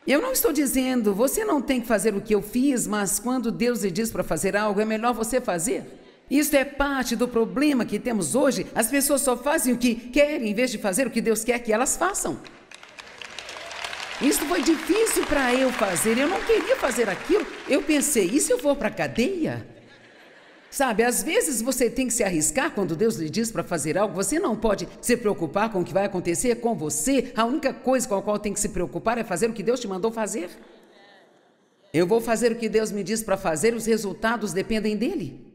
Eu não estou dizendo, você não tem que fazer o que eu fiz, mas quando Deus lhe diz para fazer algo, é melhor você fazer. Isso é parte do problema que temos hoje. As pessoas só fazem o que querem, em vez de fazer o que Deus quer que elas façam. Isso foi difícil para eu fazer, eu não queria fazer aquilo. Eu pensei, e se eu for para a cadeia? Sabe, às vezes você tem que se arriscar quando Deus lhe diz para fazer algo. Você não pode se preocupar com o que vai acontecer com você. A única coisa com a qual tem que se preocupar é fazer o que Deus te mandou fazer. Eu vou fazer o que Deus me diz para fazer, os resultados dependem dele.